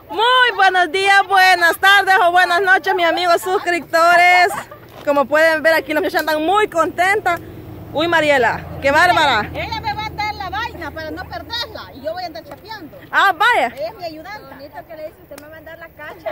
Muy buenos días, buenas tardes o buenas noches, mis amigos suscriptores. Como pueden ver aquí, los muchachos andan muy contentos. Uy, Mariela, qué bárbara. Ella me va a dar la vaina para no perderla y yo voy a andar chapeando. Ah, vaya. Ella es mi ayudante. Bonito que le dice, usted me va a mandar la cacha.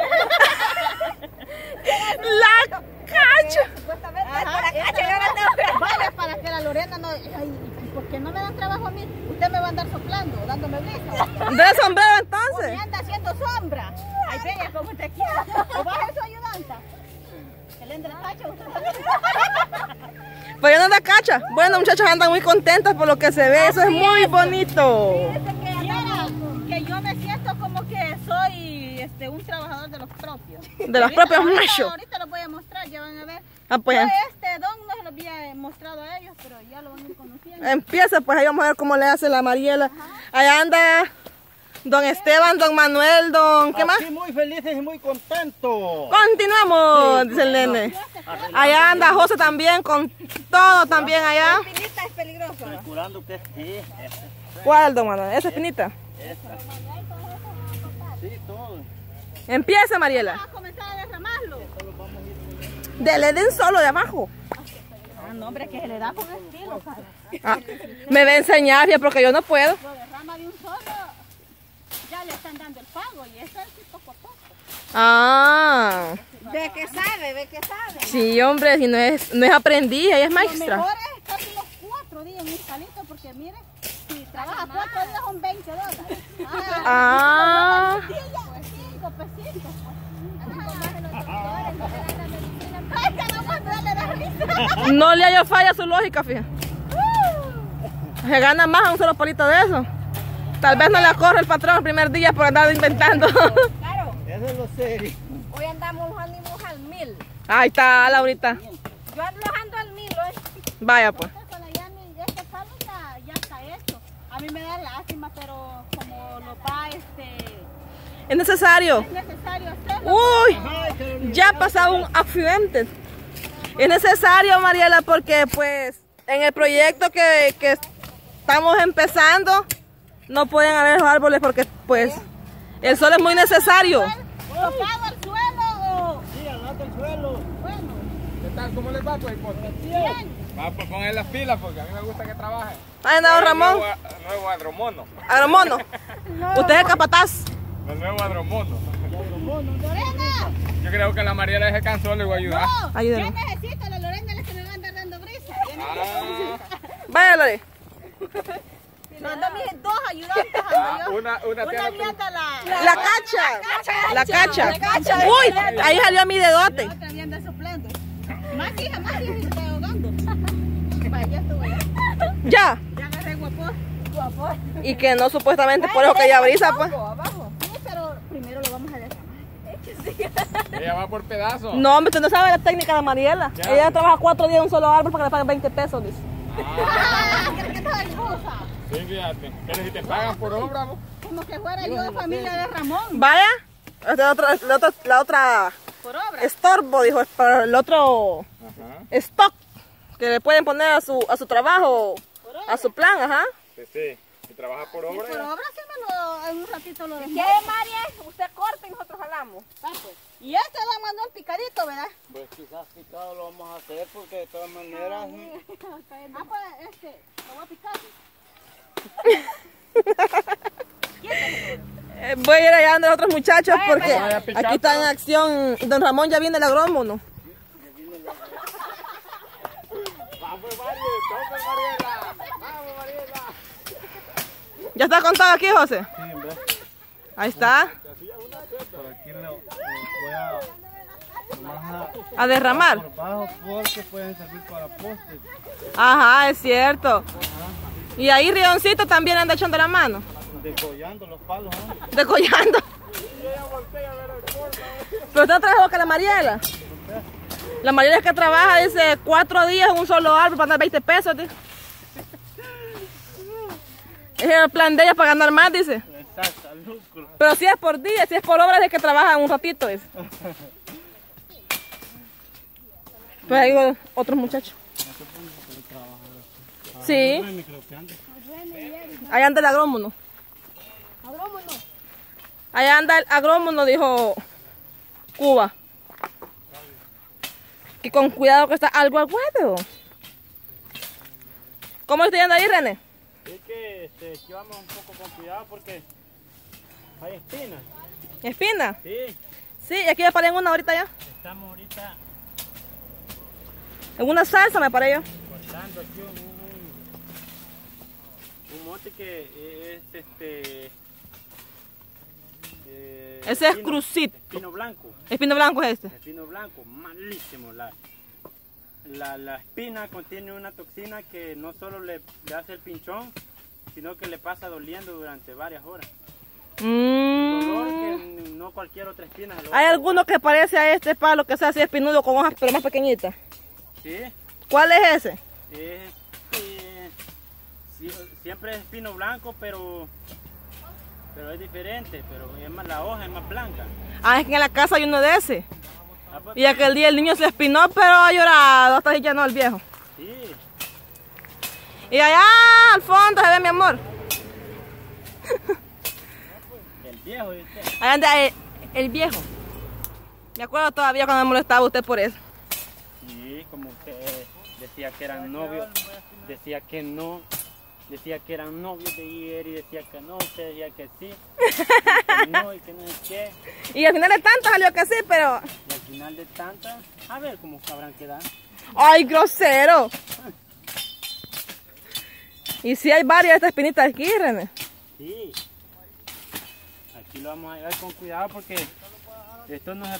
La cacha. Supuestamente la cacha. Vale, para que la Lorena no... Ay, ¿por qué no me dan trabajo a mí? Usted me va a andar soplando, dándome brisa. ¿De sombrero entonces? Me anda haciendo sombra. Ay, bella, como usted quiera. ¿O baje su ayudanta? Que le entre la cacha usted. Pues ya no da cacha. Bueno, muchachos andan muy contentos por lo que se ve. Eso es muy bonito. Que yo me siento como que soy un trabajador de los propios. De los propios machos. Ahorita los voy a mostrar, ya van a ver. Ah, pues. Yo este don no se lo había mostrado a ellos, pero ya lo van a ir conociendo. Empieza, pues ahí vamos a ver cómo le hace la Mariela. Allá anda don Esteban, don Manuel, don... ¿Qué más? Sí, muy felices y muy contentos. Continuamos, dice el nene. Allá anda José también, con todo también allá. La espinita es peligrosa. Estoy curando que sí. ¿Cuál, don Manuel? ¿Esa espinita? Esta. Sí, todo. Empieza, Mariela. Vamos a comenzar a derramarlo. Dele den solo de abajo. Ah, no, hombre, que se le da con estilo, cara. Ah, me va a enseñar, ya, porque yo no puedo. Lo derrama de un solo, ya le están dando el pago y eso es poco a poco. Ah. Ve que sabe, ve que sabe. Sí, hombre, si no es aprendiz, ella es Lo maestra. mejor es estar los 4 días en un palito porque mire, si trabaja 4 días son $20. Ah. 5 pesitos. Ay, que no puedo darle la risa. No le hallo falla a su lógica, fíjate. Se gana más a un solo palito de eso. Tal vez no le corre el patrón el primer día por andar inventando. Claro, Eso es lo serio. hoy andamos al 1000. Ahí está Laurita. Yo ando al 1000 hoy. Vaya pues. Este palo ya está hecho. A mí me da lástima, pero como lo va Es necesario. es necesario hacerlo. Uy, ya ha pasado un accidente. Es necesario, Mariela, porque pues en el proyecto que estamos empezando no pueden haber los árboles porque pues el sol es muy necesario. ¿Tocado al suelo o...? Sí, al lado del suelo. Bueno, ¿Qué tal? ¿Cómo les va, pues? bien. Va, pues poner las pilas porque a mí me gusta que trabajen. Ahí anda don Ramón, Nuevo agromono. agromono. Usted es capataz. El nuevo agromono. Lorena, Yo creo que la Mariela se cansó, le voy a ayudar. no, Ayúdame. yo necesito, la Lorena es la que me va a andar dando brisa. Ah, Vaya, Lore. No, ando mis 2 ayudantes. ando yo. una Una vianda La cacha. La cacha. Uy, ahí salió a mi dedote. La otra vianda soplando. Más hija, y me estoy ahogando. Vaya, ya estuvo ya. Ya. Ya agarré guapo. Y que no supuestamente por eso que ella brisa, pues. Abajo. Sí, pero primero lo vamos a derramar. Ella va por pedazos. No, hombre, usted no sabe la técnica de Mariela. Ya. Ella trabaja 4 días en un solo árbol para que le paguen 20 pesos, dice. ¿Crees que estaba hermosa? Sí, fíjate. Pero si te pagan por obra, ¿no? Como que fuera yo de familia de Ramón. Vaya. La otra Por obra. estorbo, dijo, para el otro Ajá. stock que le pueden poner a su trabajo, a su plan, ajá. Sí, sí. Si trabaja por obra, Por ya. obra sí en un ratito lo dejamos. ¿Qué, María? Usted corta y nosotros jalamos. Pues. Y este don Manuel picadito, ¿verdad? Pues quizás picado lo vamos a hacer porque de todas maneras... Ah, pues lo voy a picar. Voy a ir allá donde los otros muchachos porque vaya a picar, aquí está en acción. Don Ramón ya viene el agrónomo. Vamos, Mariela. Vamos, Mariela. ¿Ya está contado aquí, José? Sí, ¿ves? Ahí está. Por aquí lo voy a... nomás A derramar. por bajo porque pueden servir para postes. Ajá, es cierto. Y ahí Rioncito también anda echando la mano. Degollando los palos, ¿no? Decollando. Pero usted no trabaja que la Mariela. La Mariela es que trabaja, dice, 4 días en un solo árbol para ganar 20 pesos. Dice. Es el plan de ella para ganar más, dice. Exacto, al lucro. Pero si es por día, si es por obra, es que trabaja un ratito. Dice. Pues hay otros muchachos. Sí. Ahí anda el agrónomo. Agrómono. Allá anda el agrónomo, nos dijo Cuba. Que con cuidado que está algo al huevo. ¿Cómo estoy andando ahí, René? Es que aquí vamos un poco con cuidado porque hay espinas. ¿Espina? Sí, Sí, y aquí me paré en una ahorita ya. estamos ahorita En una salsa me paré yo. cortando aquí un monte que es Ese es espino- crucito. Espino blanco. Espino blanco es este. Espino blanco, malísimo. La espina contiene una toxina que no solo le hace el pinchón, sino que le pasa doliendo durante varias horas. Dolor que no cualquier otra espina. se lo va Hay a alguno que parece a este palo que sea así espinudo con hojas pero más pequeñitas. Sí, ¿Cuál es ese? siempre es espino blanco, pero es diferente, pero es más, la hoja es más blanca. Ah, es que en la casa hay uno de ese. Ah, pues, Y aquel día el niño se espinó, pero ha llorado, hasta ahí ya no el viejo. sí, Y allá al fondo se ve mi amor. el viejo de usted. Allá anda el viejo. Me acuerdo todavía cuando me molestaba usted por eso. Sí, como usted decía que eran novios, decía que no, decía que eran novios de ayer y decía que no, usted decía que sí, que no y que no sé qué. Y al final de tanto salió que sí, pero... Y al final de tantas, a ver cómo sabrán quedar. ¡Ay, grosero! Y si hay varias de estas espinitas aquí, René. Sí, aquí lo vamos a llevar con cuidado porque esto no se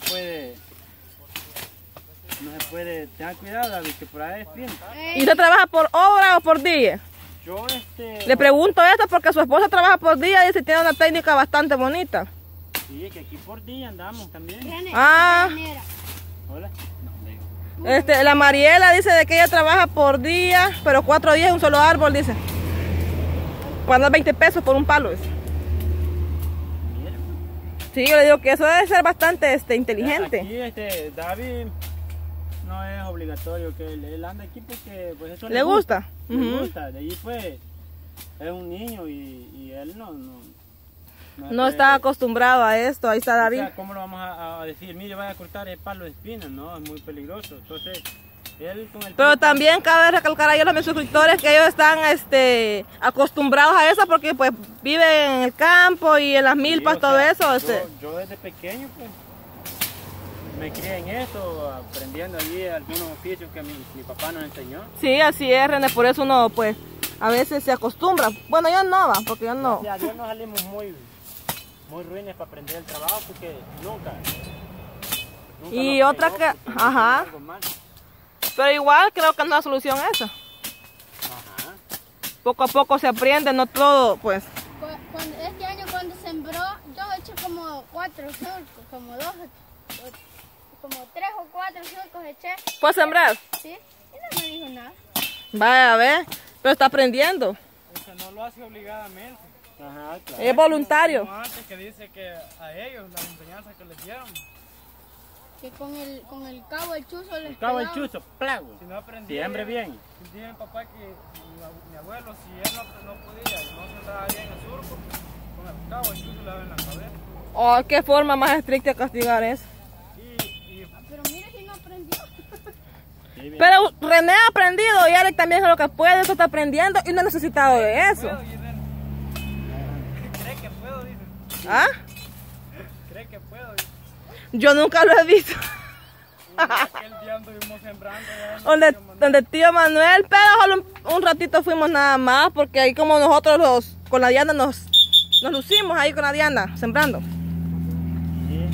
puede, tengan cuidado, David, que por ahí hay espinas. ¿Y usted trabaja por hora o por día? Yo Le pregunto esto porque su esposa trabaja por día y se tiene una técnica bastante bonita. sí, que aquí por día andamos también. Ah, Hola. No, digo. la Mariela dice de que ella trabaja por día, pero 4 días en un solo árbol, dice. Cuando 20 pesos por un palo. Dice. Mira. Sí, yo le digo que eso debe ser bastante inteligente. Aquí David no es obligatorio que él ande aquí porque pues eso ¿Le gusta? Le Ujú. gusta, de ahí pues es un niño y él no No está acostumbrado a esto, ahí está o David. sea, ¿cómo lo vamos a decir? Mire, vaya a cortar el palo de espinas, no, es muy peligroso. Entonces, él con el Pero tiempo- también cabe recalcar a ellos, a mis suscriptores, que ellos están acostumbrados a eso porque pues viven en el campo y en las milpas, Sí, o todo sea, eso. Yo desde pequeño pues me crié en esto, aprendiendo allí algunos oficios que mi papá nos enseñó. Sí, así es, René, por eso uno pues a veces se acostumbra. Bueno, yo no va, porque yo no. O sea, yo no salimos muy ruines para aprender el trabajo porque nunca Y nos otra pegó que- porque nos ajá. hicieron algo mal. Pero igual creo que no es la solución esa. Ajá. Poco a poco se aprende, no todo, pues. Este año cuando sembró, yo he hecho como 4 surcos, como 3 o 4 surcos eché, ¿Puedes sembrar? ¿sí? Y no me dijo nada. Vaya a ver, pero está aprendiendo. O sea, no lo hace obligadamente. Ajá, claro. Es voluntario. Como antes que dice que a ellos la enseñanza que les dieron, Que con el cabo del chuzo les Cabo el pegaba. chuzo, plago. si no aprendía. Siempre bien. Dije mi papá que mi abuelo, si él no podía, no sembraba bien el surco, con el cabo el chuzo le daba en la cabeza. Oh, qué forma más estricta de castigar eso. Pero mire si no aprendió. Sí, bien. Pero René ha aprendido y Alex también es lo que puede, eso está aprendiendo y no ha necesitado de eso. Puedo, y cree que puedo, dice. ¿Ah? Cree que puedo, dice. Yo nunca lo he visto. Aquel día anduvimos sembrando ya en Donde tío Manuel, pero solo un ratito fuimos nada más, porque ahí como nosotros con la Diana nos lucimos ahí con la Diana, sembrando. Sí.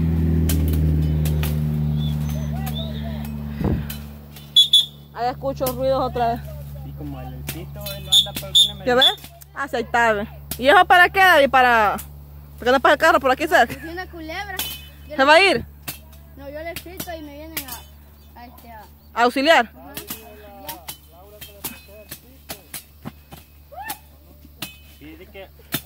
Ahí escucho ruidos otra vez. Y como el pito él lo anda por alguna ¿Qué medida. ves? Aceitarle. ¿Y eso para qué, David? Porque no pasa el carro por aquí cerca. Puse una culebra. Yo ¿Se va a ir? No, yo le frito y me vienen ¿A auxiliar? Dice que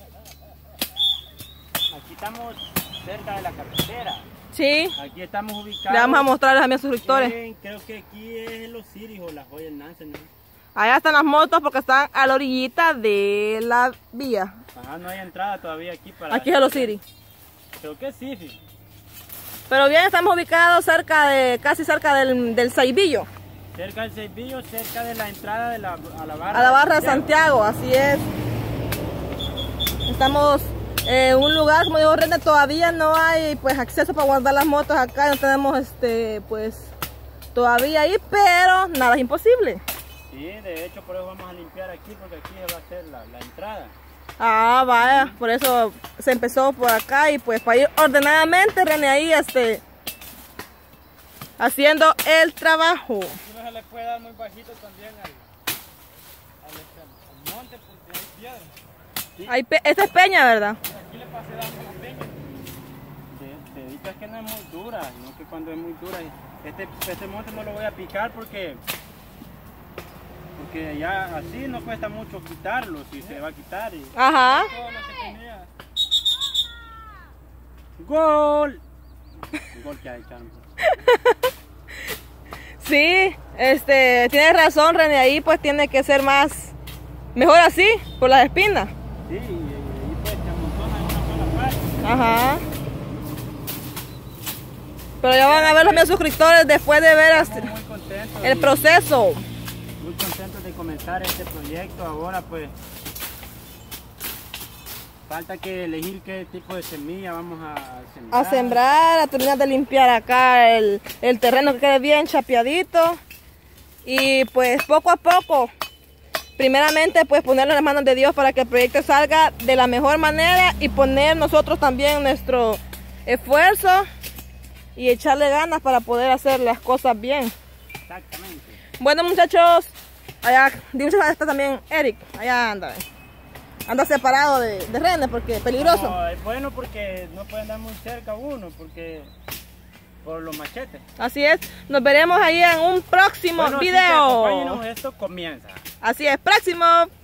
aquí estamos cerca de la carretera. Sí. Aquí estamos ubicados. Le vamos a mostrarles a mis suscriptores. Creo que aquí es Los Ciris o la Joya Nansen, ¿no? Allá están las motos porque están a la orillita de la vía. Ajá, no hay entrada todavía aquí para. Aquí es Hello City. Creo que sí, sí. Pero bien, estamos ubicados casi cerca del Saibillo. Cerca del Saibillo, cerca de la entrada de a la barra. A la barra de Santiago, así es. Estamos en un lugar, como digo, René, todavía no hay pues acceso para guardar las motos acá, no tenemos pues todavía ahí, pero nada es imposible. Sí, de hecho por eso vamos a limpiar aquí, porque aquí va a ser la entrada. Ah, vaya, por eso se empezó por acá y pues para ir ordenadamente, René, ahí haciendo el trabajo. No se le puede dar muy bajito también al monte porque hay piedra. Sí. Esta es peña, ¿verdad? Aquí le pasé dando la peña. Te digo es que no es muy dura, no que cuando es muy dura. Este monte no lo voy a picar porque ya así no cuesta mucho quitarlo, si se va a quitar. Ajá. Todo lo que tenía. ¡Gol! Gol que hay, Carmen. Sí, tienes razón, René, ahí pues tiene que ser mejor así, por las espinas. Sí, y ahí pues te amontona en una sola parte. Ajá. Pero ya van a ver los míos suscriptores después de ver Estamos muy contentos el proceso. Muy contentos de comenzar este proyecto. Ahora pues falta que elegir qué tipo de semilla vamos a sembrar. A sembrar, a terminar de limpiar acá el terreno que quede bien chapeadito. Y pues poco a poco, primeramente pues ponerlo en las manos de Dios para que el proyecto salga de la mejor manera y poner nosotros también nuestro esfuerzo y echarle ganas para poder hacer las cosas bien. Exactamente. Bueno, muchachos, allá, dice está también Eric, allá anda separado de René porque es peligroso. No, es bueno porque no puede andar muy cerca uno por los machetes. Así es, nos veremos ahí en un próximo Bueno, video. Acompáñenos, esto comienza. Así es, próximo.